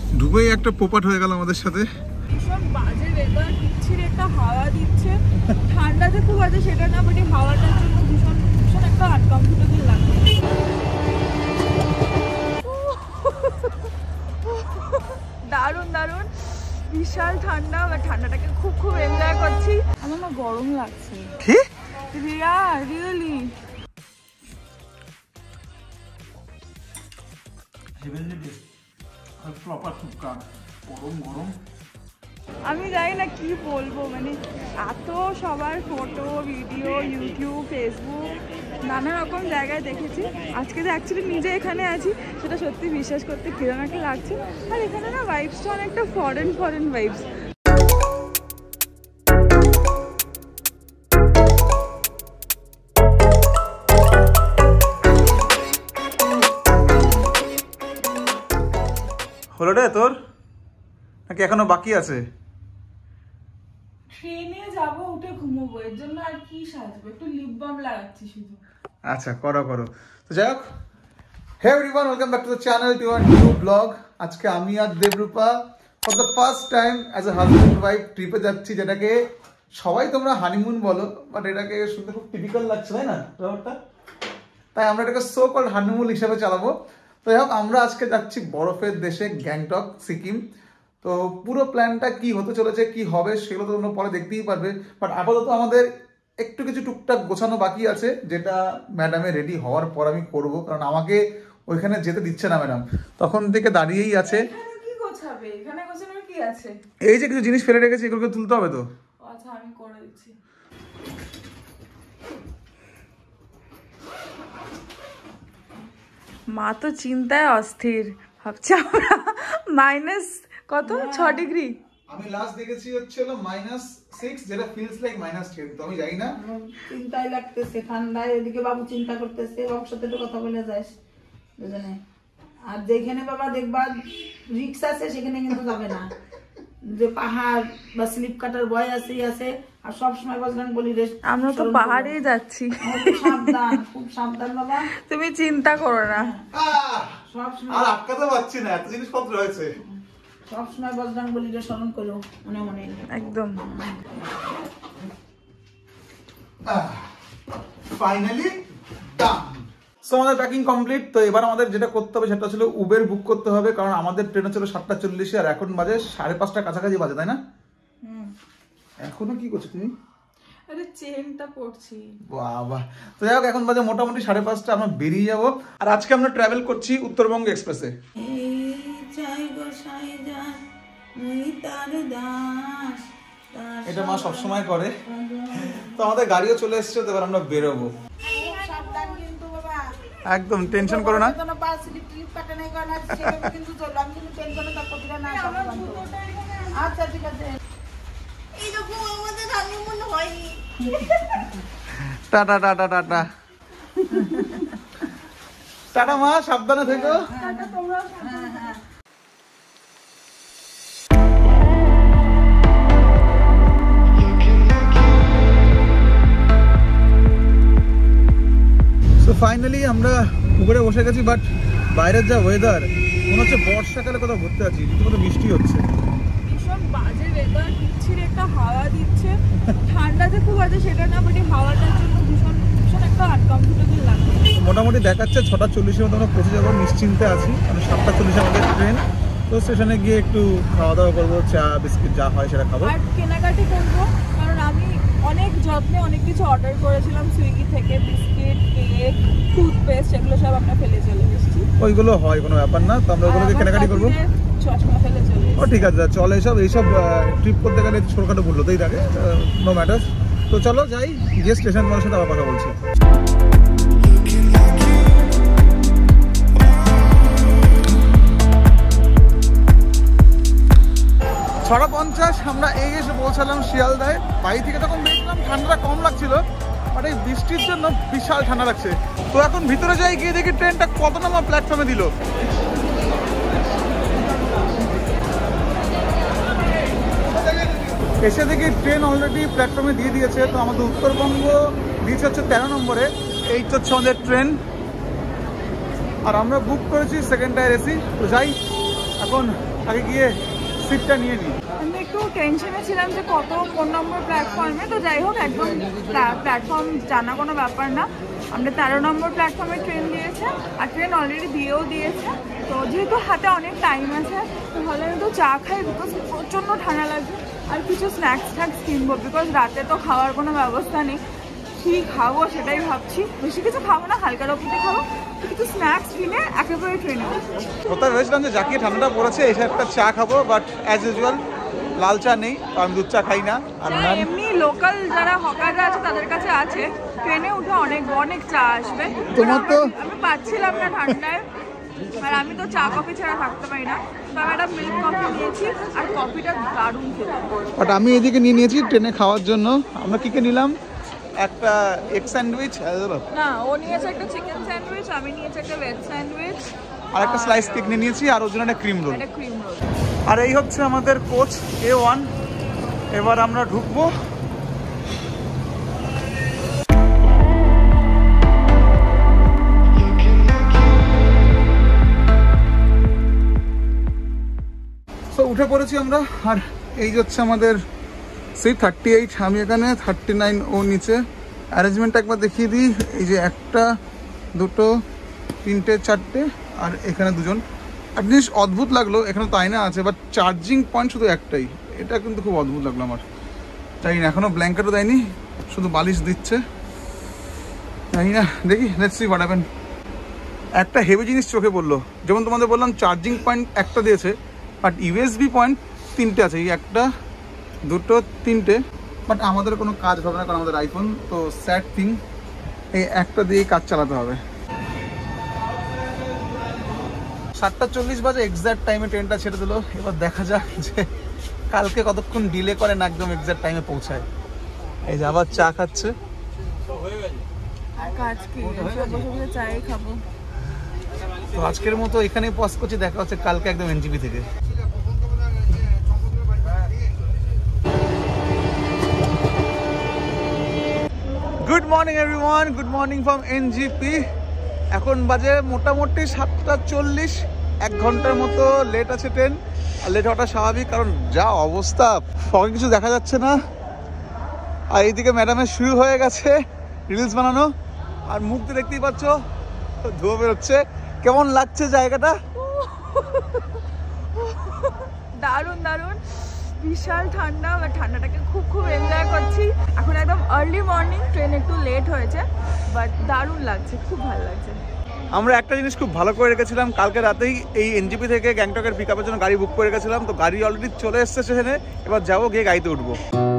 ঢুকেই একটা পোপাট হয়ে গেল আমাদের সাথে। ভীষণ বাজে ওয়েদার, বিচ্ছিরি একটা হাওয়া দিচ্ছে। ঠান্ডা যে খুব আছে সেটা না, বাট এই হাওয়াটার জন্য ভীষণ ভীষণ একটা আনকমফোর্টেবল লাগছে। দারুণ দারুণ, বিশাল ঠান্ডা, বা ঠান্ডাটাকে খুব খুব এনজয় করছি। আমার না গরম লাগছে। কি রিয়া, রিয়েলি আমি জানি না কি বলবো, মানে এত সবার ফটো ভিডিও ইউটিউব ফেসবুক নানা রকম জায়গায় দেখেছি, আজকে যে অ্যাকচুয়ালি নিজে এখানে আছি সেটা সত্যি বিশ্বাস করতে কিরকম একটা লাগছে। আর এখানে না ভাইবসটা অনেকটা ফরেন ফরেন ভাইবস। হলো রে তোর নাকি এখনো বাকি আছে? ট্রেনে যাবো, উঠে ঘুমোবো, এর জন্য আর কি সাজবো, একটু লিপ বাম লাগাচ্ছি শুধু। আচ্ছা করো করো। তো যাই হোক, hey everyone, welcome back to the channel, to our new blog. আজকে আমি আর Debrupa for the first time as a husband wife ট্রিপে যাচ্ছি, যেটাকে সবাই তোমরা হানিমুন বলো, বাট এটাকে শুনতে খুব টিপিক্যাল লাগছে, তাই না ব্যাপারটা? তাই আমরা এটাকে সো কল্ড হানিমুন হিসাবে চালাবো। তো যাই হোক, আমরা আজকে যাচ্ছি বরফের দেশে গ্যাংটক, সিকিম। তো পুরো প্ল্যানটা কি হতে চলেছে, কি হবে, সেগুলো তো তোমরা পরে দেখতেই পারবে। বাট আপাতত আমাদের একটু কিছু টুকটাক গোছানো বাকি আছে, যেটা ম্যাডামে রেডি হওয়ার পর আমি করব, কারণ আমাকে ওইখানে যেতে দিচ্ছে না ম্যাডাম, তখন থেকে দাঁড়িয়েই আছে। কি গোছাবে এখানে? গোছানোর কি আছে? এই যে কিছু জিনিস ফেলে রেখেছি, এগুলোকে তুলতে হবে তো। আচ্ছা আমি করে দিচ্ছি। মা তো চিন্তায় অস্থির, ভাবছি আমরা মাইনাস কত 6 ডিগ্রি। আমি লাস্ট দেখেছি হচ্ছে -6, যেটা ফিলস লাইক -10, তো আমি জানি না। চিন্তায় লাগতেছে, ঠান্ডায় এদিকে বাবু চিন্তা করতেছে, বাবুর সাথে একটু কথা বলে যাস দুজনে। আর যেখানে বাবা দেখবা রিক্স আছে সেখানে কিন্তু যাবে না, যে পাহাড় বা স্লিপ কাটার ভয় আছে। আর সবসময় বজরং বলি রে, আমরা তো পাহাড়েই যাচ্ছি, সাবধান, খুব সাবধান বাবা, তুমি চিন্তা করো না। সবসময় আর আটকাতে পারছি না, এত জিনিসপত্র রয়েছে। সবসময় বজরং বলি রে স্মরণ করো মনে মনে, একদম। Finally done. সো আমাদের প্যাকিং কমপ্লিট। তো এবার আমাদের যেটা করতে হবে সেটা ছিল উবের বুক করতে হবে, কারণ আমাদের ট্রেনে ছিল 7:40 আর এখন বাজে 5:30 কাছাকাছি বাজে, তাই না? এখনো কি করছো তুমি? আরে চেনটা পড়ছি। বাবা। তো যাই হোক, এখন বাজে মোটামুটি 5:30, আমরা বেরিয়ে যাব। আর আজকে আমরা ট্রাভেল করছি উত্তরবঙ্গ এক্সপ্রেসে। এটা মা সবসময় করে। তো আমাদের গাড়িও চলে এসেছে, তো এবার আমরা বেরোবো। একদম টেনশন করো না। আচ্ছা ঠিক আছে। টাটা টাটা টাটা টাটা মা, সাবধানে থেকো। তো ফাইনালি আমরা উপরে বসে গেছি, বাট বাইরের যা ওয়েদার, মনে হচ্ছে বর্ষাকালে কোথাও ঘুরতে আছি, রীতিমতো বৃষ্টি হচ্ছে। ভীষণ বাজে ওয়েদার, বিচ্ছিরি একটা হাওয়া দিচ্ছে। ঠান্ডা যে খুব আছে সেটা না, বাট এই হাওয়াটার জন্য ভীষণ ভীষণ একটা আনকমফোর্টেবল লাগছে। মোটামুটি দেখাচ্ছে 6:40 মতো আমরা পৌঁছে যাবো, নিশ্চিন্তে আছি। মানে 7:40 আমাদের ট্রেন। তো স্টেশনে গিয়ে একটু খাওয়া দাওয়া করবো, চা বিস্কিট যা হয় সেটা খাবো, আর কেনাকাটি করবো, কারণ আমি অনেক যত্নে অনেক কিছু অর্ডার করেছিলাম সুইগি থেকে, বিস্কিট, কেক, টুথপেস্ট, এগুলো সব আমরা ফেলে চলে এসেছি। ওইগুলো হয়, কোনো ব্যাপার না। তো আমরা ওগুলোকে কেনাকাটি করবো। চশমা ফেলে চলে ও ঠিক আছে, চল। এইসব ট্রিপ করতে গেলে ছোটখাটো ভুলতেই থাকে, নো ম্যাটার। তো চলো যাই, গিয়ে স্টেশন মানুষের সাথে আবার কথা বলছি। 6:50 আমরা এই এসে পৌঁছালাম শিয়ালদায়। বাড়ি থেকে তখন দেখলাম ঠান্ডাটা কম লাগছিল, বাট এই বৃষ্টির জন্য বিশাল ঠান্ডা লাগছে। তো এখন ভিতরে যাই, গিয়ে দেখি ট্রেনটা কত নম্বর প্ল্যাটফর্মে দিল। এসে দেখি ট্রেন অলরেডি প্ল্যাটফর্মে দিয়ে দিয়েছে। তো আমাদের উত্তরবঙ্গ দিয়েছে হচ্ছে 13 নম্বরে। এই হচ্ছে আমাদের ট্রেন, আর আমরা বুক করেছি সেকেন্ড টায়ার এসি। তো যাই, এখন আগে গিয়ে সিটটা নিয়ে নিই। আমি একটু টেনশনে ছিলাম যে কোন নম্বর প্ল্যাটফর্মে, তো যাই হোক একদম প্ল্যাটফর্ম জানা কোনো ব্যাপার না। আমরা 13 নম্বর প্ল্যাটফর্মে ট্রেন দিয়েছে, আর ট্রেন অলরেডি দিয়েও দিয়েছে। তো যেহেতু হাতে অনেক টাইম আছে, তো ভালো একটু চা খাই, বিকজ প্রচণ্ড ঠান্ডা লাগছে। আর কিছু স্ন্যাক্স কিনবো, বিকজ রাতে তো খাওয়ার কোনো ব্যবস্থা নেই। কি খাবো সেটাই ভাবছি, বেশি কিছু খাবো না, হালকা রকমই খাবো, কিছু স্ন্যাক্স কিনে একেবারে ট্রেনে উঠবো। কোথায় ভেবেছিলাম যে জাকিয়ে ঠান্ডাটা পড়েছে এসে একটা চা খাবো, বাট অ্যাজ ইউজুয়াল লাল চা নেই, আমি দুধ চা খাই না। আর এমনি লোকাল যারা হকাররা আছে তাদের কাছে আছে, ট্রেনে উঠে অনেক চা আসবে। তোমার তো আমি পাচ্ছিলাম না ঠান্ডায়, আর আমি তো চা কফি ছাড়া থাকতে পারি না, তো আমি একটা মিল্ক কফি নিয়েছি, আর কফিটা দারুণ খেতে। বাট আমি এদিকে নিয়ে নিয়েছি ট্রেনে খাওয়ার জন্য। আমরা কি নিলাম? একটা এগ স্যান্ডউইচ, না ও নিয়েছে একটা চিকেন স্যান্ডউইচ, আমি নিয়েছি একটা ভেজ স্যান্ডউইচ, আর একটা স্লাইস কেক নিয়ে নিয়েছি, আর ওর জন্য একটা ক্রিম রোল। রোল। আর এই হচ্ছে আমাদের কোচ A1। এবার আমরা ঢুকবো। তো উঠে পড়েছি আমরা, আর এই হচ্ছে আমাদের সিট 38। আমি এখানে 39, ও নিচে। অ্যারেঞ্জমেন্টটা একবার দেখিয়ে দিই। এই যে 1, 2, 3, 4, আর এখানে 2জন। একটা জিনিস অদ্ভুত লাগলো, এখানে তো আয়না আছে, বাট চার্জিং পয়েন্ট শুধু একটাই। এটা কিন্তু খুব অদ্ভুত লাগলো আমার। জানি না, এখনও ব্ল্যাঙ্কেটও দেয়নি, শুধু বালিশ দিচ্ছে। জানি না, দেখি লেটস সি হোয়াট হ্যাপেন। একটা হেভি জিনিস চোখে পড়লো, যেমন তোমাদের বললাম চার্জিং পয়েন্ট একটা দিয়েছে, বাট USB পয়েন্ট 3টে আছে। এই 1, 2, 3টে। বাট আমাদের কোনো কাজ হবে না, কারণ আমাদের আইফোন তো স্যাড থিং, এই একটা দিয়েই কাজ চালাতে হবে। 7:40 বাজে এক্স্যাক্ট টাইমে ট্রেনটা ছেড়ে দিল। এবার দেখা যাক যে কালকে কতক্ষণ ডিলে করে না একদম এক্স্যাক্ট টাইমে পৌঁছায়। এই যে আবার চা খাচ্ছে। চাই খাবো। তো আজকের মতো এখানেই পজ করছি, দেখা হচ্ছে কালকে একদম NGP থেকে। Good morning everyone, good morning from NGP। এখন বাজে মোটামুটি 7:40, 1 ঘন্টার মতো লেট আছে ট্রেন। আর লেট হওয়াটা স্বাভাবিক, কারণ যা অবস্থা, ফগে কিছু দেখা যাচ্ছে না। আর এইদিকে ম্যাডামের শুরু হয়ে গেছে রিলস বানানো, আর মুখ দিয়ে দেখতেই পাচ্ছ ধোয়া বেরোচ্ছে। কেমন লাগছে জায়গাটা? দারুণ দারুণ, বিশাল ঠান্ডা, বা ঠান্ডাটাকে খুব এনজয় করছি। এখন একদম আর্লি মর্নিং, ট্রেন একটু লেট হয়েছে, বাট দারুণ লাগছে, খুব ভালো লাগছে। আমরা একটা জিনিস খুব ভালো করে রেখেছিলাম, কালকে রাতেই এই NGP থেকে গ্যাংটকের পিক আপের জন্য গাড়ি বুক করে রেখেছিলাম। তো গাড়ি অলরেডি চলে এসছে সেখানে, এবার যাবো, গিয়ে গাড়িতে উঠবো।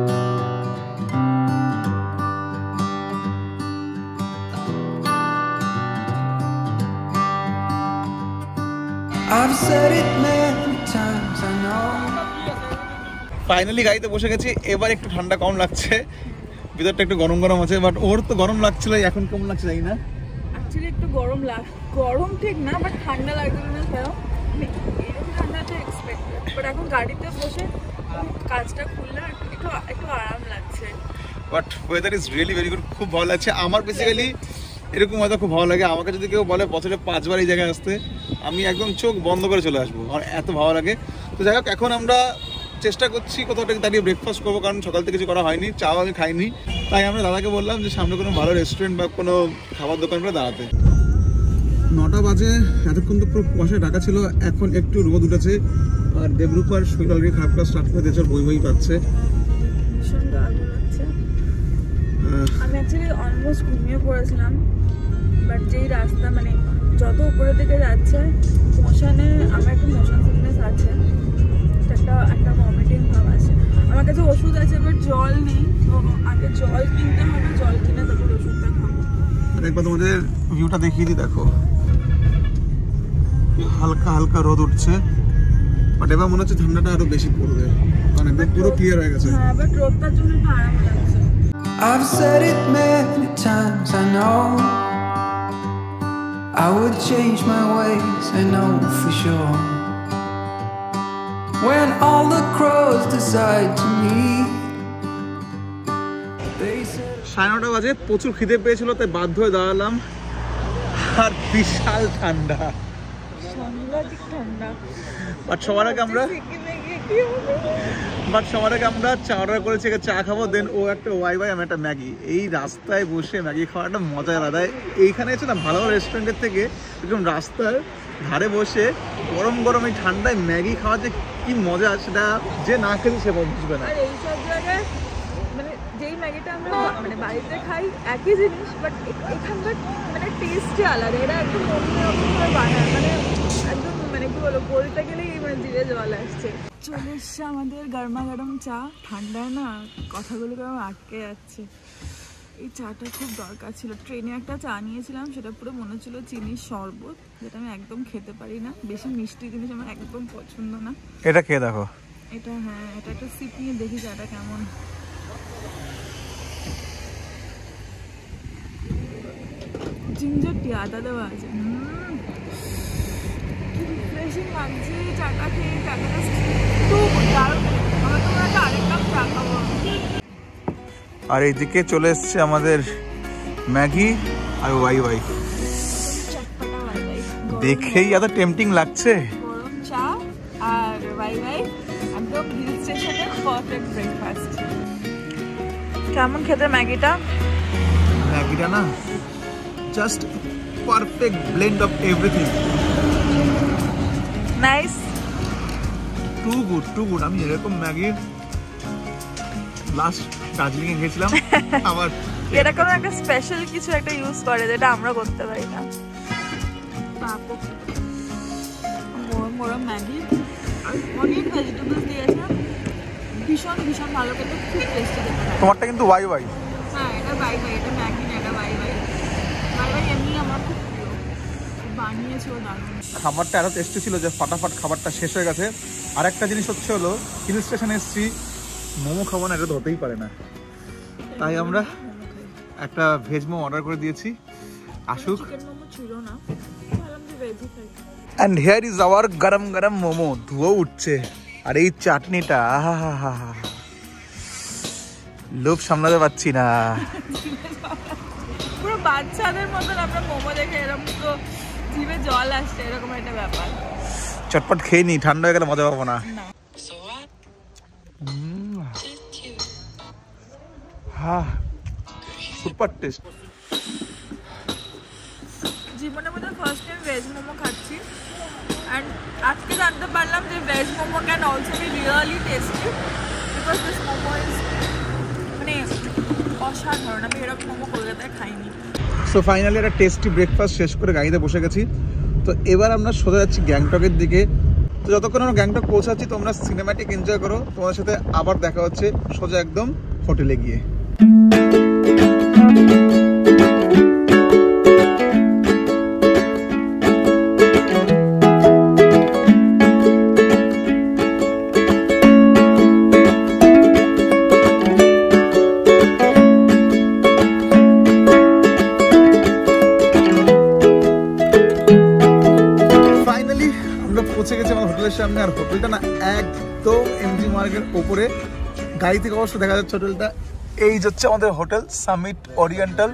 ফাইনালি গাড়িতে বসে গেছি। এবার একটু ঠান্ডা কম লাগছে, ভিতরটা একটু গরম গরম আছে, বাট ওর তো গরম লাগছিল। এখন কেমন লাগছে জানি না, অ্যাকচুয়ালি একটু গরম ঠিক না, বাট ঠান্ডা লাগছিল না। এরকম ঠান্ডাটা এক্সপেক্টেড, বাট এখন গাড়িতে বসে কাজটা খুললে একটু আরাম লাগছে। But weather is really very good, খুব ভালো লাগছে আমার। বেসিক্যালি এরকম ওয়েদার খুব ভালো লাগে আমাকে। যদি কেউ বলে বছরে 5 বার এই জায়গায় আসতে, আমি একদম চোখ বন্ধ করে চলে আসবো, আমার এত ভালো লাগে। তো যাই হোক, এখন আমরা চেষ্টা করছি কোথাও থেকে দাঁড়িয়ে ব্রেকফাস্ট করবো, কারণ সকাল থেকে কিছু করা হয়নি, চাও আমি খাইনি। তাই আমরা দাদাকে বললাম যে সামনে কোনো ভালো রেস্টুরেন্ট বা কোনো খাবার দোকান করে দাঁড়াতে। 9টা বাজে, এতক্ষণ তো পুরো কুয়াশায় ঢাকা ছিল, এখন একটু রোদ উঠেছে। আর দেবরূপার শরীর অলরেডি খারাপ করা স্টার্ট করে দিয়েছে, বই পাচ্ছে। আমি অ্যাকচুয়ালি অলমোস্ট ঘুমিয়ে পড়েছিলাম, বাট যেই রাস্তা মানে যত উপরে থেকে যাচ্ছে মোশনে, আমার একটু মোশন সিকনেস আছে, একটা ভমিটিং ভাব আছে। আমার কাছে ওষুধ আছে, বাট জল নেই, তো আগে জল কিনতে হবে, জল কিনে তারপর ওষুধটা খাবো। একবার তোমাদের ভিউটা দেখিয়ে দিই, দেখো হালকা হালকা রোদ উঠছে, বাট এবার মনে হচ্ছে ঠান্ডাটা আরো বেশি পড়বে, কারণ একদম পুরো ক্লিয়ার হয়ে গেছে। হ্যাঁ, বাট রোদটার জন্য একটু আরাম লাগছে। I've said it many times, I know I would change my ways, I know for sure. When all the crows decide to meet, they said 9:30 বাজে, প্রচুর খিদে পেয়েছিল, তাই বাধ্য হয়ে দাঁড়ালাম। আর বিশাল ঠান্ডা, ঠান্ডা সাংঘাতিক ঠান্ডা। বাট সবার আগে আমরা চা অর্ডার করেছি, চা খাবো, দেন ও একটা ওয়াই ভাই, আমি একটা ম্যাগি। এই রাস্তায় বসে ম্যাগি খাওয়াটা মজা আলাদা। এইখানে এসে না ভালো রেস্টুরেন্টের থেকে একদম রাস্তার ধারে বসে গরম গরম এই ঠান্ডায় ম্যাগি খাওয়া যে কি মজা, সেটা যে না খেলে সে বুঝবে না। আর এইসব জায়গায় মানে যেই ম্যাগিটা আমরা মানে বাড়িতে খাই একই জিনিস, বাট এখানকার মানে টেস্টই আলাদা। এরা একদম অন্যরকমভাবে বানায়, মানে একদম মানে কি বলবো, বলতে গেলেই মানে জিভে জল আসছে। চলে এসছে আমাদের গরমা গরম চা। ঠান্ডায় না কথাগুলো কেমন আটকে যাচ্ছে। এই চাটা খুব দরকার ছিল। ট্রেনে একটা চা নিয়েছিলাম, সেটা পুরো মনে হচ্ছিল চিনির শরবত, যেটা আমি একদম খেতে পারি না। বেশি মিষ্টি জিনিস আমার একদম পছন্দ না। এটা খেয়ে দেখো। এটা হ্যাঁ, এটা একটা সিপ নিয়ে দেখি চাটা কেমন। জিঞ্জার টি আদা দেওয়া আছে। কি রিফ্রেশিং লাগছে চাটা খেয়ে। চাটা খুব দারুণ। আমরা তোমরা একটা আরেক কাপ চা খাবো। আর এইদিকে চলে এসছে আমাদের ম্যাগি আর ওয়াই ওয়াই। চটপটা ওয়াই ওয়াই দেখেই এত টেম্পটিং লাগছে। গরম চা আর ওয়াই ওয়াই, একদম হিল স্টেশনের পারফেক্ট ব্রেকফাস্ট। কেমন খেতে ম্যাগিটা? ম্যাগিটা না just perfect blend of everything. Nice, too good too good. আমি এরকম ম্যাগি লাস্ট দার্জিলিং এ গেছিলাম। আমার এরকম একটা স্পেশাল কিছু একটা ইউজ করে যেটা আমরা করতে পারি না। গরম গরম ম্যাগি আর অনেক ভেজিটেবলস দিয়েছে, ভীষণ ভীষণ ভালো খেতে, খুব টেস্টি খেতে। তোমারটা কিন্তু ওয়াই ওয়াই। হ্যাঁ, এটা বাই বাই, এটা ম্যাগি না, এটা বাই বাই। বাই বাই এমনি আমার খুব প্রিয়, বানিয়েছে ও দারুণ। খাবারটা এত টেস্টি ছিল যে ফাটাফাট খাবারটা শেষ হয়ে গেছে। আর একটা জিনিস হচ্ছে হলো, হিল স্টেশনে এসেছি, মোমো খাবো না, এটা তো হতেই পারে না। তাই আমরা একটা ভেজ মোমো অর্ডার করে দিয়েছি। আসুক। চিকেন মোমো ছিল না, ভাবলাম যে ভেজই খাই। অ্যান্ড হিয়ার ইজ আওয়ার গরম গরম মোমো। ধুয়ো উঠছে। আর এই চাটনিটা, আহা, লোভ সামলাতে পারছি না। পুরো বাচ্চাদের মতন আমরা মোমো দেখে এরকম তো জিভে জল আসছে, এরকম একটা ব্যাপার। চটপট খেয়ে নি, ঠান্ডা হয়ে গেলে মজা পাবো না। Super taste. জীবনের মধ্যে ফার্স্ট টাইম ভেজ মোমো খাচ্ছি, অ্যান্ড আজকে জানতে পারলাম যে veg momo can also be really tasty, because this momo is মানে অসাধারণ। আমি এরকম মোমো কলকাতায় খাইনি। সো ফাইনালি একটা টেস্টি ব্রেকফাস্ট শেষ করে গাড়িতে বসে গেছি। তো এবার আমরা সোজা যাচ্ছি গ্যাংটকের দিকে। তো যতক্ষণ আমরা গ্যাংটক পৌঁছাচ্ছি তোমরা সিনেম্যাটিক এনজয় করো। তোমাদের সাথে আবার দেখা হচ্ছে সোজা একদম হোটেলে গিয়ে। পৌঁছে গেছে আমাদের হোটেলের সামনে। আর হোটেলটা না একদম এমজি মার্গের ওপরে। গাড়ি থেকে অবশ্য দেখা যাচ্ছে হোটেলটা। এই হচ্ছে আমাদের হোটেল সামিট ওরিয়েন্টাল।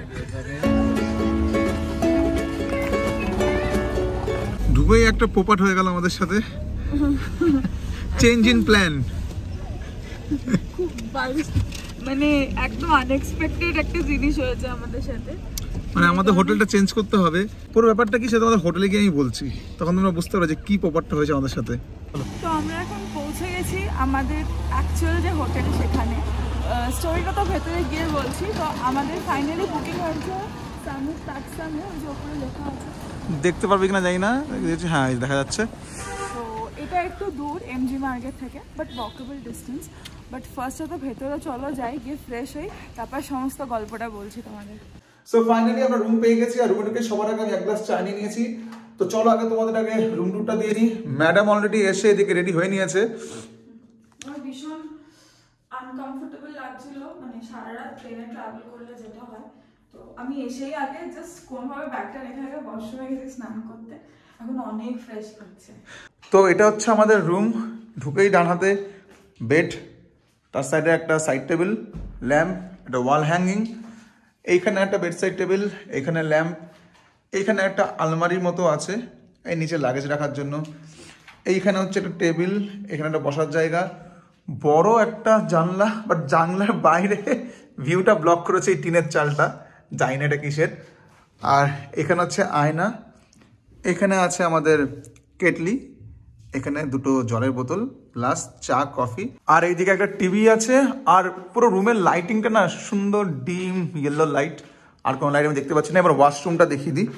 ঢুকেই একটা পোপাট হয়ে গেল আমাদের সাথে। Change in plan. খুব মানে একদম আনএক্সপেক্টেড একটা জিনিস হয়েছে আমাদের সাথে। মানে আমাদের হোটেলটা চেঞ্জ করতে হবে। পুরো ব্যাপারটা কি সেটা আমাদের হোটেলে গিয়ে আমি বলছি, তখন তোমরা বুঝতে পারো যে কি পোপাটটা হয়েছে আমাদের সাথে। তো আমরা এখন পৌঁছে গেছি আমাদের অ্যাকচুয়াল যে হোটেল, সেখানে স্টোরিটা তো ভেতরে গিয়ে বলছি। তো আমাদের ফাইনালি বুকিং হয়েছে সামিট প্ল্যাটফর্মে, ওই যে ওপরে লেখা আছে, দেখতে পারবে কিনা জানি না। হ্যাঁ দেখা যাচ্ছে। তো এটা একটু দূর এমজি মার্কেট থেকে, but walkable distance. But first তো ভেতরে চলো যাই, গিয়ে ফ্রেশ হই, তারপর সমস্ত গল্পটা বলছি তোমাদের। সো ফাইনালি আমরা রুম পেয়ে গেছি। আর রুমে ঢুকে সবার আগে আমি এক গ্লাস চা নিয়ে নিয়েছি। তো চলো আগে তোমাদের আগে রুম টুরটা দিয়ে নিই। ম্যাডাম অলরেডি এসে এদিকে রেডি হয়ে নিয়েছে। আমার ভীষণ আনকমফোর্টেবল লাগছিল, মানে সারা রাত ট্রেনে ট্রাভেল করলে যেটা হয়। তো আমি এসেই আগে জাস্ট কোনোভাবে ব্যাগটা রেখে আগে ওয়াশরুমে গেছি স্নান করতে, এখন অনেক ফ্রেশ লাগছে। তো এটা হচ্ছে আমাদের রুম। ঢুকেই ডান হাতে বেড, তার সাইডে একটা সাইড টেবিল, ল্যাম্প, একটা ওয়াল হ্যাঙ্গিং, এইখানে একটা বেড সাইড টেবিল, এইখানে ল্যাম্প, এইখানে একটা আলমারির মতো আছে, এই নিচে লাগেজ রাখার জন্য। এইখানে হচ্ছে একটা টেবিল, এখানে একটা বসার জায়গা, বড় একটা জানলা, বাট জানলার বাইরে ভিউটা ব্লক করেছে এই টিনের চালটা, জানি না এটা কিসের। আর এখানে হচ্ছে আয়না, এখানে আছে আমাদের কেটলি, এখানে দুটো জলের বোতল প্লাস চা কফি, আর এইদিকে একটা টিভি আছে। আর পুরো রুমের লাইটিংটা না সুন্দর ডিম ইয়েলো লাইট, আর কোনো লাইট আমি দেখতে পাচ্ছি না। এবার ওয়াশরুমটা দেখিয়ে দিই।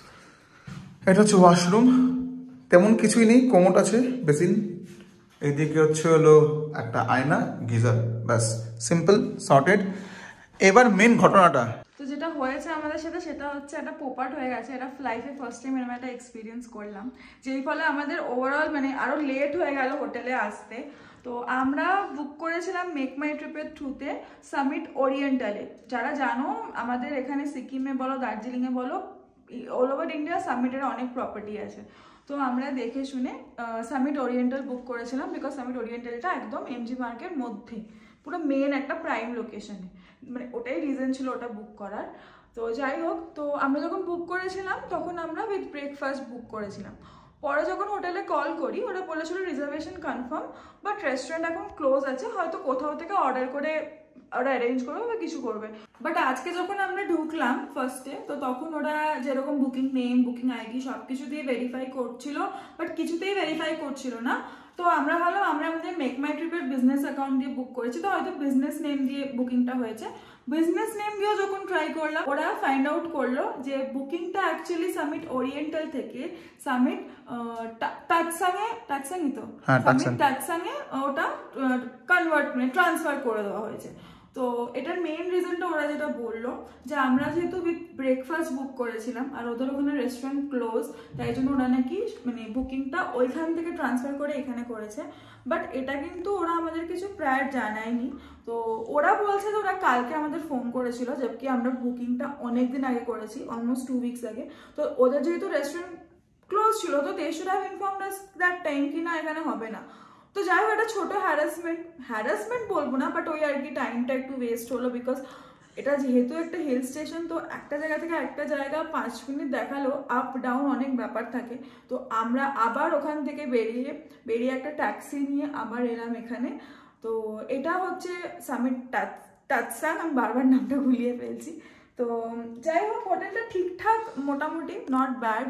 এটা হচ্ছে ওয়াশরুম, তেমন কিছুই নেই, কোমোড আছে, বেসিন, এইদিকে হচ্ছে হলো একটা আয়না, গিজার, ব্যাস সিম্পল সর্টেড। এবার মেন ঘটনাটা তো যেটা হয়েছে আমাদের সাথে সেটা হচ্ছে একটা পোপাট হয়ে গেছে। এটা লাইফে ফার্স্ট টাইম এরকম একটা এক্সপিরিয়েন্স করলাম, যেই ফলে আমাদের ওভারঅল মানে আরও লেট হয়ে গেল হোটেলে আসতে। তো আমরা বুক করেছিলাম মেক মাই ট্রিপের থ্রুতে সামিট ওরিয়েন্টালে। যারা জানো আমাদের এখানে সিকিমে বলো দার্জিলিংয়ে বলো অল ওভার ইন্ডিয়া সামিটের অনেক প্রপার্টি আছে। তো আমরা দেখে শুনে সামিট ওরিয়েন্টাল বুক করেছিলাম, বিকজ সামিট ওরিয়েন্টালটা একদম এমজি মার্কের মধ্যে, পুরো মেন একটা প্রাইম লোকেশনে, মানে ওটাই রিজন ছিল ওটা বুক করার। তো যাই হোক, তো আমরা যখন বুক করেছিলাম তখন আমরা উইথ ব্রেকফাস্ট বুক করেছিলাম। পরে যখন হোটেলে কল করি ওরা বলেছিল রিজার্ভেশন কনফার্ম, বাট রেস্টুরেন্ট এখন ক্লোজ আছে, হয়তো কোথাও থেকে অর্ডার করে ওরা অ্যারেঞ্জ করবে বা কিছু করবে। বাট আজকে যখন আমরা ঢুকলাম ফার্স্টে, তো তখন ওরা যেরকম বুকিং নেম, বুকিং আইডি সব কিছু দিয়ে ভেরিফাই করছিল, বাট কিছুতেই ভেরিফাই করছিল না। তো আমরা ভাবলাম আমরা আমাদের মেক মাই ট্রিপের বিজনেস অ্যাকাউন্ট দিয়ে বুক করেছি, তো হয়তো বিজনেস নেম দিয়ে বুকিংটা হয়েছে। বিজনেস নেম দিয়েও যখন ট্রাই করলাম, ওরা ফাইন্ড আউট করলো যে বুকিংটা অ্যাকচুয়ালি সামিট ওরিয়েন্টাল থেকে সামিট টাকসাংই তো সামিট টাকসাংয়ে ওটা কনভার্ট মানে ট্রান্সফার করে দেওয়া হয়েছে। তো এটার মেইন রিজনটা ওরা যেটা বললো যে আমরা যেহেতু উইথ ব্রেকফাস্ট বুক করেছিলাম আর ওদের ওখানে রেস্টুরেন্ট ক্লোজ, তাই জন্য ওরা নাকি মানে বুকিংটা ওইখান থেকে ট্রান্সফার করে এখানে করেছে। বাট এটা কিন্তু ওরা আমাদের কিছু প্রায়র জানায়নি। তো ওরা বলছে যে ওরা কালকে আমাদের ফোন করেছিল, জবকি আমরা বুকিংটা অনেক দিন আগে করেছি, অলমোস্ট 2 weeks আগে। তো ওদের যেহেতু রেস্টুরেন্ট ক্লোজ ছিল, তো they should have informed us that time কি না এখানে হবে না। তো যাই হোক, একটা ছোটো হ্যারাসমেন্ট বলবো না, বাট ওই আর কি টাইমটা একটু ওয়েস্ট হলো, বিকজ এটা যেহেতু একটা হিল স্টেশন, তো একটা জায়গা থেকে একটা জায়গা 5 মিনিট দেখালো, আপ ডাউন অনেক ব্যাপার থাকে। তো আমরা আবার ওখান থেকে বেরিয়ে একটা ট্যাক্সি নিয়ে আবার এলাম এখানে। তো এটা হচ্ছে সামিট টাকসাং, আমি বারবার নামটা ভুলিয়ে ফেলছি। তো যাই হোক, হোটেলটা ঠিকঠাক মোটামুটি, নট ব্যাড,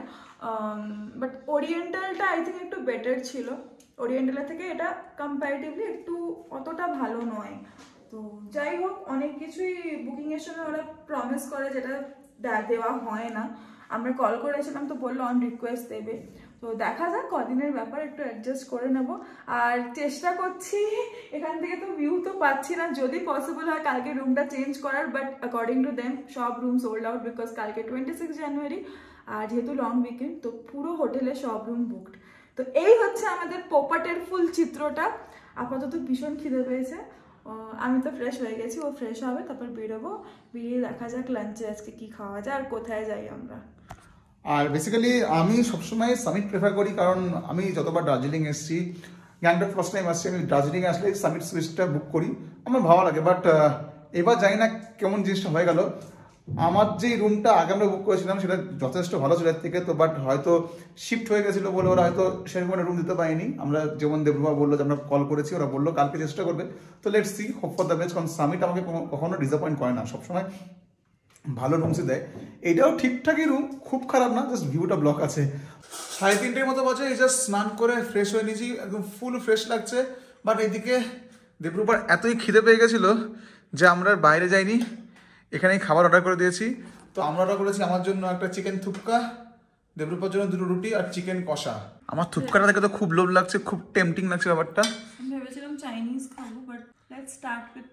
বাট ওরিয়েন্টালটা আই থিঙ্ক একটু বেটার ছিল। ওরিয়েন্টালের থেকে এটা কম্প্যারেটিভলি একটু অতটা ভালো নয়। তো যাই হোক, অনেক কিছুই বুকিংয়ের সময় ওরা প্রমিস করে যেটা দেওয়া হয় না। আমরা কল করেছিলাম তো বললো অন রিকোয়েস্ট দেবে। তো দেখা যাক, কদিনের ব্যাপার, একটু অ্যাডজাস্ট করে নেব। আর চেষ্টা করছি, এখান থেকে তো ভিউ তো পাচ্ছি না, যদি পসিবল হয় কালকে রুমটা চেঞ্জ করার, বাট অ্যাকর্ডিং টু দেম সব রুম সোল্ড আউট, বিকজ কালকে 26 জানুয়ারি, আর যেহেতু লং উইকেন্ড, তো পুরো হোটেলে সব রুম বুকড। তো এই হচ্ছে আমাদের পোপাটের ফুল চিত্রটা। আপাতত ভীষণ খিদে পেয়েছে, আমি তো ফ্রেশ হয়ে গেছি, ও ফ্রেশ হবে, তারপর বেরোবো, বেরিয়ে দেখা যাক লাঞ্চে আজকে কি খাওয়া যায় আর কোথায় যাই আমরা। আর বেসিক্যালি আমি সবসময় সামিট প্রেফার করি, কারণ আমি যতবার দার্জিলিং এসেছি, গ্যাংটক ফার্স্ট টাইম আসছি, আমি দার্জিলিংয়ে আসলে সামিট সুইচটা বুক করি, আমার ভালো লাগে। বাট এবার জানি না কেমন জিনিসটা হয়ে গেল। আমার যে রুমটা আগে আমরা বুক করেছিলাম সেটা যথেষ্ট ভালো ছিল এর থেকে, তো বাট হয়তো শিফট হয়ে গেছিলো বলে ওরা হয়তো সেরকম রুম দিতে পারেনি। আমরা যেমন দেবরুমা বললো যে আমরা কল করেছি, ওরা বললো কালকে চেষ্টা করবে। তো let's see, hope for the best, কারণ সামিট আমাকে কখনো ডিসঅ্যাপয়েন্ট করে না, সবসময় ভালো রুমসই দেয়। এইটাও ঠিকঠাকই রুম, খুব খারাপ না, জাস্ট ভিউটা ব্লক আছে। 3:30 মতো বাজে, এই জাস্ট স্নান করে ফ্রেশ হয়ে নিয়েছি, একদম ফুল ফ্রেশ লাগছে। বাট এইদিকে দেবরূপার এতই খিদে পেয়ে গেছিলো যে আমরা বাইরে যাইনি, এখানেই খাবার অর্ডার করে দিয়েছি। তো আমরা অর্ডার করেছি আমার জন্য একটা চিকেন থুপকা, দেবরূপার জন্য 2টো রুটি আর চিকেন কষা। আমার থুপকাটা দেখে তো খুব লোভ লাগছে, খুব টেম্পটিং লাগছে ব্যাপারটা। ভেবেছিলাম চাইনিজ খাবো, but let's start with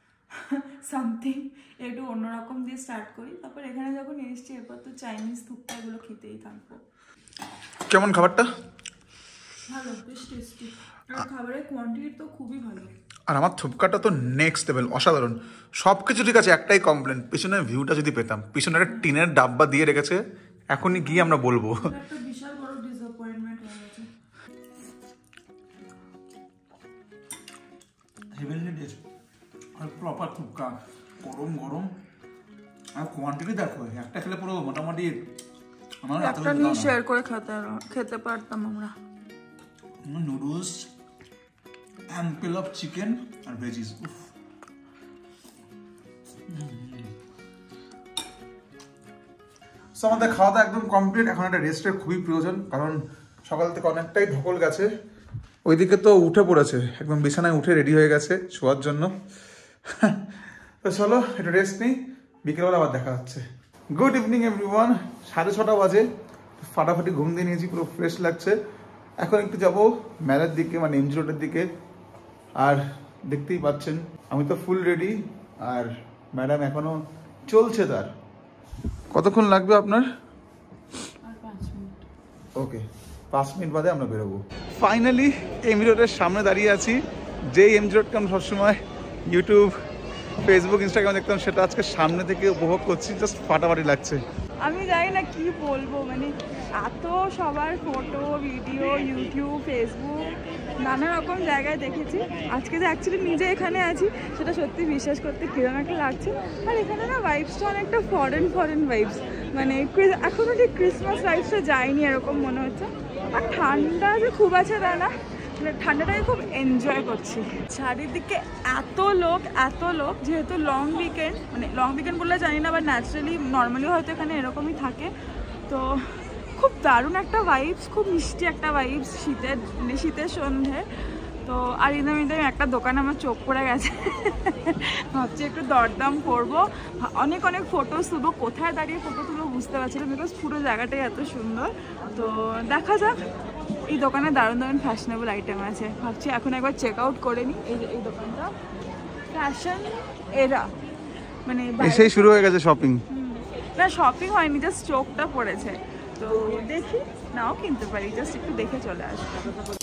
something একটু অন্যরকম দিয়ে স্টার্ট করি। তারপর এখানে যখন এসছি এরপর তো চাইনিজ থুপকা এগুলো খেতেই থাকবো। কেমন খাবারটা? ভালো, বেশ টেস্টি, আর খাবারের কোয়ান্টিটি তো খুবই ভালো। আর আমার থুপকাটা তো নেক্সট লেভেল, অসাধারণ। সব কিছু ঠিক আছে, একটাই কমপ্লেন, পিছনের ভিউটা যদি পেতাম। পিছনে একটা টিনের ডাব্বা দিয়ে রেখেছে, এখনই গিয়ে আমরা বলবো। একটা বিশাল বড় ডিসঅ্যাপয়েন্টমেন্ট হয়ে গেছে। হেভেনলি টেস্ট, আর প্রপার থুপকা, গরম গরম। আর কোয়ান্টিটি দেখো, একটা খেলে পুরো মোটামুটি একটা নিয়ে শেয়ার করে খেতে পারতাম আমরা। নুডলস, অ্যাম্পল অফ চিকেন আর ভেজিস। সো আমাদের খাওয়া দাওয়া একদম কমপ্লিট। এখন একটা রেস্টের খুবই প্রয়োজন, কারণ সকাল থেকে অনেকটাই ধকল গেছে। ওইদিকে তো উঠে পড়েছে, একদম বিছানায় উঠে রেডি হয়ে গেছে শোয়ার জন্য। তো চলো একটু রেস্ট নিই, বিকেলবেলা আবার দেখা হচ্ছে। Good evening everyone. 6:30 বাজে, ফাটাফাটি ঘুম দিয়ে নিয়েছি, পুরো ফ্রেশ লাগছে। এখন একটু যাবো মেলার দিকে, মানে এমজি রোডের দিকে। আর দেখতেই পাচ্ছেন আমি তো ফুল রেডি, আর ম্যাডাম এখনো চলছে তার। কতক্ষণ লাগবে আপনার? ওকে, 5 মিনিট বাদে আমরা বেরোবো। ফাইনালি এমজি রোডের সামনে দাঁড়িয়ে আছি। যেই এমজি রোডকে আমরা সবসময় ইউটিউব, ফেসবুক, ইনস্টাগ্রামে দেখতাম, সেটা আজকে সামনে থেকে উপভোগ করছি। জাস্ট ফাটাফাটি লাগছে। আমি জানি না কি বলবো, মানে এত সবার ফটো, ভিডিও, ইউটিউব, ফেসবুক, নানা রকম জায়গায় দেখেছি। আজকে যে অ্যাকচুয়ালি নিজে এখানে আছি, সেটা সত্যি বিশ্বাস করতে কিরকম একটা লাগছে। আর এখানে না ভাইবসটা অনেকটা ফরেন ভাইবস, মানে এখনও ঠিক ক্রিসমাস ভাইবসটা যায়নি এরকম মনে হচ্ছে। আর ঠান্ডা যে খুব আছে তা না, ঠান্ডাটাকে খুব এনজয় করছি। চারিদিকে এত লোক, যেহেতু লং উইকেন্ড, মানে লং উইকেন্ড বললে জানি না, বা ন্যাচারালি নর্মালি হয়তো এখানে এরকমই থাকে। তো খুব দারুণ একটা ভাইবস, খুব মিষ্টি একটা ভাইবস শীতের সন্ধে। তো আর ইদানিং একটা দোকানে আমার চোখ পড়ে গেছে, ভাবছি একটু দরদাম করবো, অনেক ফটোস তুলবো। কোথায় দাঁড়িয়ে ফটো তুলবো বুঝতে পারছিলাম, বিকজ পুরো জায়গাটাই এত সুন্দর। তো দেখা যাক, এই দোকানে দারুণ ফ্যাশনেবল আইটেম আছে। ভাবছি এখন একবার চেক আউট করে নিই। এই দোকানটা ফ্যাশন এরা, মানে এসেই শুরু হয়ে গেছে শপিং। না, শপিং হয়নি, জাস্ট চোখটা পড়েছে। তো দেখি, নাও কিনতে পারি, জাস্ট একটু দেখে চলে আসবো।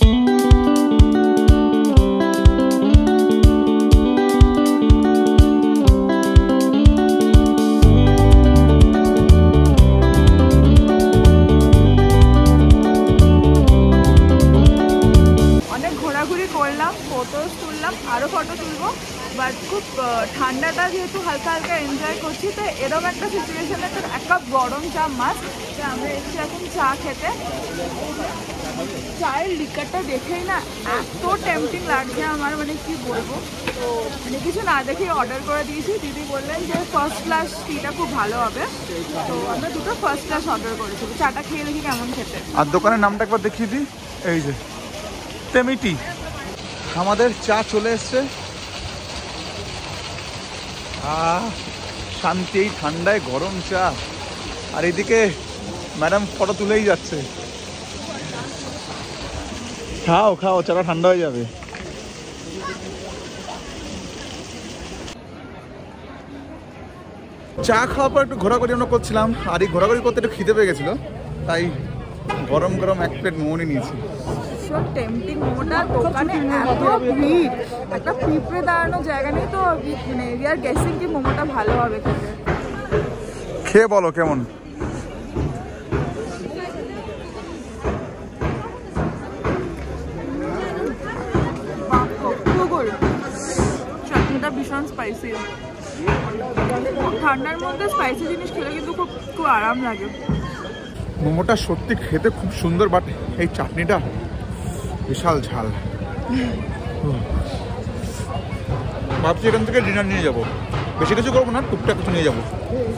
ফটোস তুললাম, আরও ফটো তুলবো, বাট খুব ঠান্ডাটা যেহেতু হালকা এনজয় করছি, তো এরকম একটা সিচুয়েশনে তো এক কাপ গরম চা মাস্ট। তো আমরা এসেছি এখন চা খেতে। চায়ের লিকারটা দেখেই না এত টেম্পটিং লাগছে আমার, মানে কি বলবো। তো মানে কিছু না দেখেই অর্ডার করে দিয়েছি। দিদি বললেন যে ফার্স্ট ক্লাস টিটা খুব ভালো হবে, তো আমরা দুটো ফার্স্ট ক্লাস অর্ডার করেছি। চাটা খেয়ে দেখি কেমন খেতে। আর দোকানের নামটা একবার দেখিয়ে দিই, এই যে টেমি টি। আমাদের চা চলে এসছে। শান্তি, এই ঠান্ডায় গরম চা। আর এদিকে ম্যাডাম ফটো তুলেই যাচ্ছে। খাও, চাটা ঠান্ডা হয়ে যাবে। চা খাওয়ার পর একটু ঘোরাঘুরি আমরা করছিলাম, আর এই ঘোরাঘুরি করতে একটু খিদে পেয়ে গেছিলো, তাই গরম 1 প্লেট মোমো নিয়েছি। টেম্পটিং মোমোটা, দোকানে এত ভিড়, একটা পিঁপড়ে দাঁড়ানো জায়গা নেই। তো মানে উই আর গেসিং কি মোমোটা ভালো হবে খেতে। খেয়ে বলো কেমন। চাটনিটা ভীষণ স্পাইসি। ঠান্ডার মধ্যে স্পাইসি জিনিস খেলে কিন্তু খুব আরাম লাগে। মোমোটা সত্যি খেতে খুব সুন্দর, বাট এই চাটনিটা বিশাল ঝাল। ভাবছি এখান থেকে ডিনার নিয়ে যাবো, বেশি কিছু করবো না, টুকটাক কিছু নিয়ে যাবো,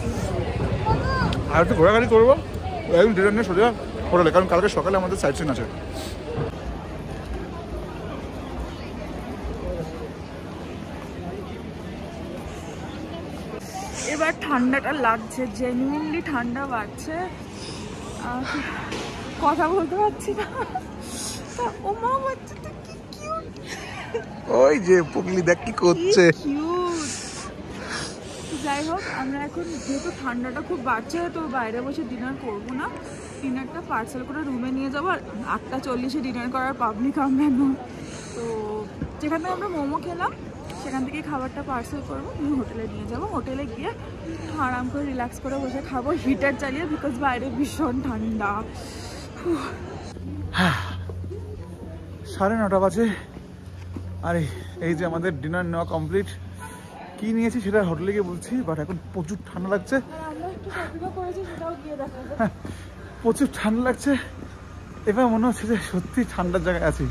আর একটু ঘোরাঘুরি করবো, একদম ডিনার নিয়ে সোজা হোটেলে, কারণ কালকে সকালে আমাদের সাইট সিন আছে। এবার ঠান্ডাটা লাগছে, জেনুইনলি ঠান্ডা বাড়ছে, কথা বলতে পারছি না। ও মা, বাচ্চাটা কি কিউট। ওই যে পুকলি দেখ কি করছে। যাই হোক, আমরা এখন যেহেতু ঠান্ডাটা খুব বাড়ছে, তো বাইরে বসে ডিনার করবো না, ডিনারটা পার্সেল করে রুমে নিয়ে যাবো। আর 8:40 ডিনার করার পাবলিক আমরা নয়। তো যেখানে আমরা মোমো খেলাম, সেখান থেকে খাবারটা পার্সেল করবো, নিয়ে হোটেলে নিয়ে যাবো। হোটেলে গিয়ে আরাম করে রিল্যাক্স করে বসে খাবো, হিটার চালিয়ে, বিকজ বাইরে ভীষণ ঠান্ডা। 9:30 বাজে, আর এই যে আমাদের ডিনার নেওয়া কমপ্লিট। কি নিয়েছি সেটা হোটেলে গিয়ে বলছি, বাট এখন প্রচুর ঠান্ডা লাগছে। প্রচুর ঠান্ডা লাগছে। এবার মনে হচ্ছে যে সত্যি ঠান্ডার জায়গায় আছি।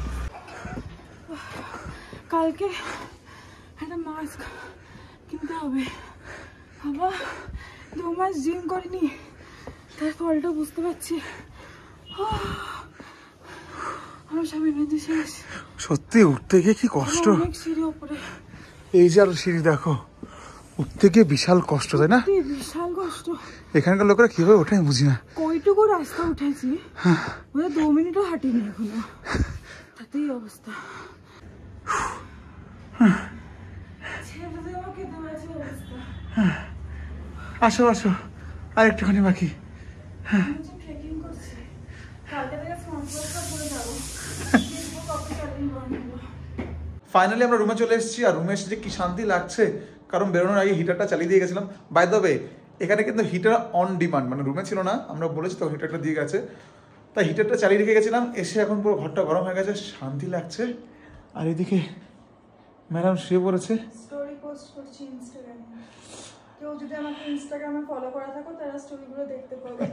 কালকে একটা মাস্ক কিনতে হবে বাবা, 2 মাস জিম করিনি, তার ফলটা বুঝতে পারছি। আমার সব এনার্জি শেষ। সত্যি উঠতে গিয়ে কি কষ্ট। অনেক সিঁড়ি উপরে, এই যে আরো সিঁড়ি দেখো, উঠতে গিয়ে বিশাল কষ্ট, তাই না? বিশাল কষ্ট। এখানকার লোকেরা কিভাবে ওঠে আমি বুঝি না। কইটুকু রাস্তা উঠেছি, 2 মিনিটও হাঁটিনি এখনো, তাতেই অবস্থা। আসো আসো, আর একটুখানি বাকি। ফাইনালি আমরা রুমে চলে এসেছি, আর রুমে এসে যে কি শান্তি লাগছে, কারণ বেরোনোর আগে হিটারটা চালিয়ে দিয়ে গেছিলাম। বাই দ্য ওয়ে, এখানে কিন্তু হিটার অন ডিমান্ড, মানে রুমে ছিল না, আমরা বলেছি তো হিটারটা দিয়ে গেছে, তাই হিটারটা চালিয়ে রেখে গেছিলাম। এসে এখন পুরো ঘরটা গরম হয়ে গেছে, শান্তি লাগছে। আর এদিকে ম্যাডাম শুয়ে পড়েছে। স্টোরি পোস্ট করছি ইনস্টাগ্রামে, কেউ যদি আমাকে ইনস্টাগ্রামে ফলো করা থাকো তারা স্টোরিগুলো দেখতে পাবে।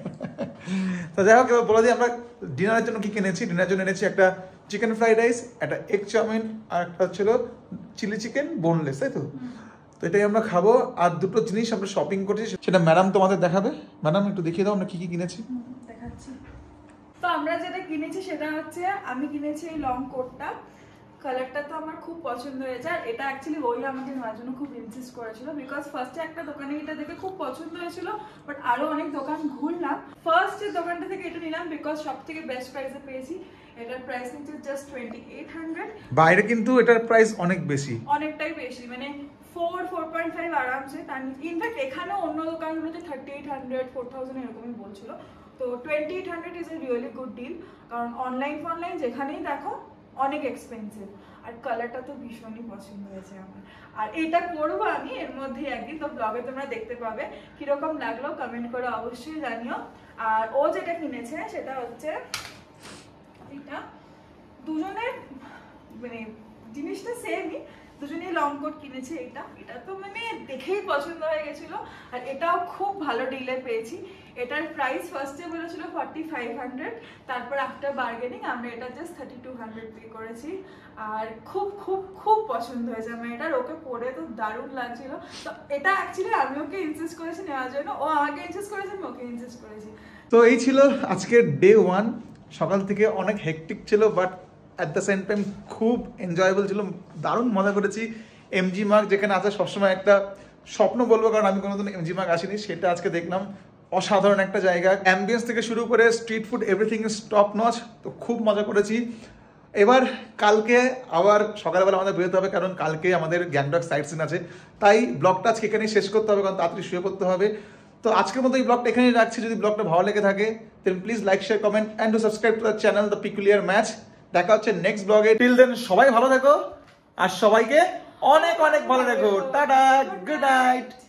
তো যাই হোক, এবার বলে দিই আমরা ডিনারের জন্য কি কিনেছি। ডিনারের জন্য এনেছি একটা চিকেন ফ্রাইড রাইস, একটা এগ চাউমিন, আর একটা ছিল চিলি চিকেন বোনলেস, তাই তো? তো এটাই আমরা খাবো। আর দুটো জিনিস আমরা শপিং করছি, সেটা ম্যাডাম তোমাদের দেখাবে। ম্যাডাম একটু দেখিয়ে দাও আমরা কি কি কিনেছি। দেখাচ্ছি। তো আমরা যেটা কিনেছি সেটা হচ্ছে, আমি কিনেছি এই লং কোটটা, কালারটা তো আমার খুব পছন্দ হয়েছে। আর এটা অ্যাকচুয়ালি ওই আমাকে নেওয়ার জন্য খুব ইনসিস্ট করেছিল, বিকজ ফার্স্টে একটা দোকানে এটা দেখে খুব পছন্দ হয়েছিল, বাট আরো অনেক দোকান ঘুরলাম, ফার্স্ট যে দোকানটা থেকে এটা নিলাম বিকজ সব থেকে বেস্ট প্রাইসে পেয়েছি। এটার প্রাইস নিচ্ছে জাস্ট 2800। বাইরে কিন্তু এটার প্রাইস অনেক বেশি, অনেকটাই বেশি, মানে 4.5 আরামসে। ইনফ্যাক্ট এখানে অন্য দোকানগুলোতে 3800 4000 এরকমই বলছিল। তো 2800 is a really good deal, কারণ অনলাইন যেখানেই দেখো অনেক এক্সপেন্সিভ। আর কালারটা তো ভীষণই পছন্দ হয়েছে আমার, আর এটা পরবো আমি এর মধ্যে একদিন, তো ব্লগে তোমরা দেখতে পাবে কিরকম লাগলো, কমেন্ট করে অবশ্যই জানিও। আর ও যেটা কিনেছে সেটা হচ্ছে এটা, দুজনের মানে জিনিসটা সেমই, দুজনেই লং কোট কিনেছে। এটা তো মানে দেখেই পছন্দ হয়ে গেছিল, আর এটাও খুব ভালো ডিলে পেয়েছি। এটার প্রাইস ফার্স্টে বলেছিল 4500, তারপর আফটার বার্গেনিং আমরা এটা জাস্ট 3200 পে করেছি। আর খুব খুব খুব পছন্দ হয়েছে আমার এটার, ওকে পরে তো দারুণ লাগছিল। তো এটা অ্যাকচুয়ালি আমি ওকে ইনসিস্ট করেছি নেওয়ার জন্য, ও আমাকে ইনসিস্ট করেছে, আমি ওকে ইনসিস্ট করেছি। তো এই ছিল আজকের ডে 1। সকাল থেকে অনেক হেকটিক ছিল, but at the same time খুব এনজয়েবল ছিল, দারুণ মজা করেছি। এমজি মার্গ যেখানে আছে সবসময় একটা স্বপ্ন বলবো, কারণ আমি কোনোদিন এমজি মার্গ আসিনি, সেটা আজকে দেখলাম। অসাধারণ একটা জায়গা, অ্যাম্বিয়েন্স থেকে শুরু করে street food everything is top notch. তো খুব মজা করেছি। এবার কালকে আবার সকালবেলা আমাদের বেরোতে হবে, কারণ কালকে আমাদের গ্যাংটক সাইট সিন আছে, তাই ব্লগটা আজকে এখানেই শেষ করতে হবে, কারণ তাড়াতাড়ি শুয়ে পড়তে হবে। তো আজকের মতো এই ব্লগটা এখানেই রাখছি। যদি ব্লগটা ভালো লেগে থাকে then please like, share, comment and to subscribe to the channel the peculiar match. দেখা হচ্ছে নেক্সট ব্লগে। টিল দেন সবাই ভালো থেকো, আর সবাইকে অনেক অনেক ভালো রেখো। Tata, good night.